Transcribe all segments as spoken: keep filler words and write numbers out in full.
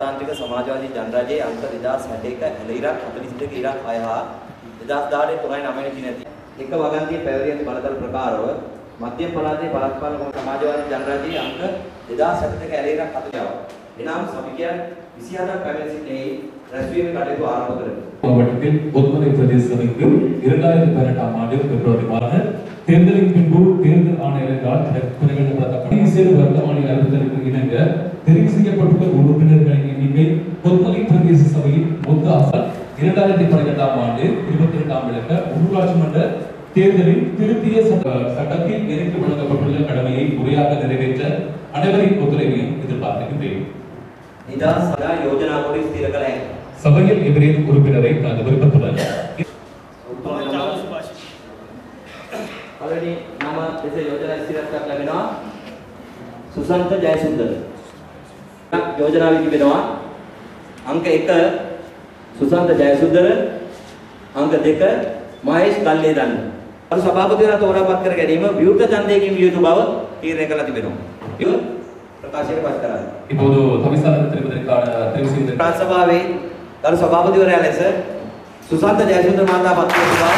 තාන්ත්‍රික සමාජවාදී ජනරජයේ අංක දෙදාස් හැටේක එළඉරක් හතළිස් දෙක ඉරක් හය හා දෙදාස් දහඅට තුනයි නවය දිනදී එක වගන්තියේ පැවරිය ඇති බලතල ප්‍රකාරව මධ්‍යම පළාතේ පළාත් පාලක සමාජවාදී ජනරජයේ අංක දෙදාස් හැටේක එළඉරක් හතළිස් එනම් සමිතියන් විසිහතරක් පැමිණ සිටිනේ රැස්වීමේ කටයුතු ආරම්භ කරමු. மாவட்டத்தில் பொதுமறை பிரதேச சபைக்கு இரண்டாயிரத்தி பதினெட்டாம் ஆண்டு பிப்ரவரி மாதம் தேர்தலின் பின்பு தேர்தல் ஆணையர்களால் பிரகடனப்படுத்தப்பட்ட வர்த்தமானி அறிவித்தலுக்கு இணங்க தெரிவு செய்யப்பட்டுள்ள உறுப்பினர்களின் எண்ணிக்கை பொதுமறை பிரதேச சபையின் மொத்த ஆசல் இரண்டாயிரத்தி பதினெட்டாம் ஆண்டு இருபத்தி இரண்டாம் விளக்க உள்ளூராட்சி மன்ற தேர்தலில் திருத்திய சட்டத்தில் எனக்கு வழங்கப்பட்டுள்ள கடமையை முறையாக நிறைவேற்ற அனைவரின் ஒத்துழைப்பையும் எதிர்பார்க்கின்றேன். நிதாஸ் சதா யோஜனா கோடி ஸ்திர கலை சபையில் எவரேனும் உறுப்பினரை தனது விருப்பத்துடன் already nama desa yojana ඉස්තිරයක් ලැබෙනවා සුසන්ත ජයසුන්දර යෝජනාවේ තිබෙනවා අංක එක සුසන්ත ජයසුන්දර අංක දෙක මහේෂ් කල්ලේදන්න අර සභාපතිවරයා තෝරාපත් කර ගැනීම විවෘත ඡන්දයකින් විය යුතු බව තීරණය කළා තිබෙනවා ඒක ප්‍රකාශයට පත් කරා இப்போது தவிசாளர் தெரிவதற்கான தெரிவு செய்த ප්‍රාන්ත සභාවේ ගරු සභාපතිවරයා ලෙස සුසන්ත ජයසුන්දර මහතා පත් කර තිබා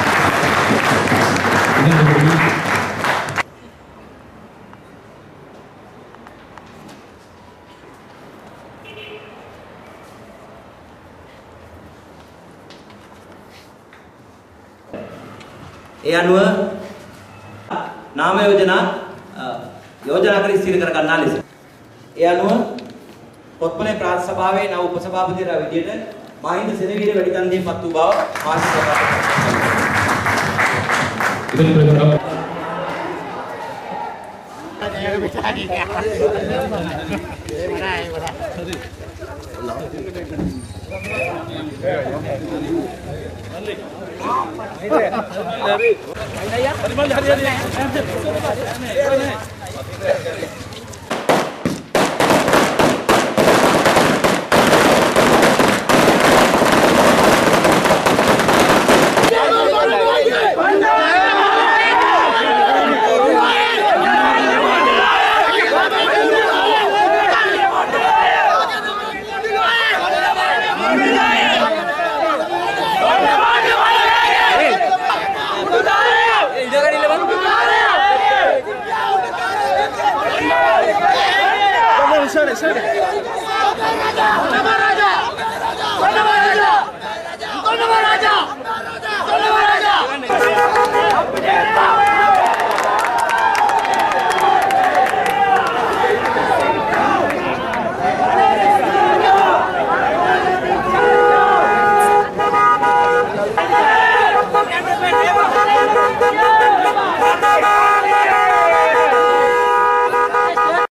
ඒ අනුව නාම යෝජනා යෝජනා කර ඉස්තිර කර ගන්නා ලෙස ඒ අනුව පොත්පලේ ප්‍රාන්ත සභාවේ නව උපසභාපතිවරයා විදියට මහින්ද සෙනවීර වැඩිකන්දේ පත් වූ බව මාධ්‍ය සභාවට Sorry, sorry.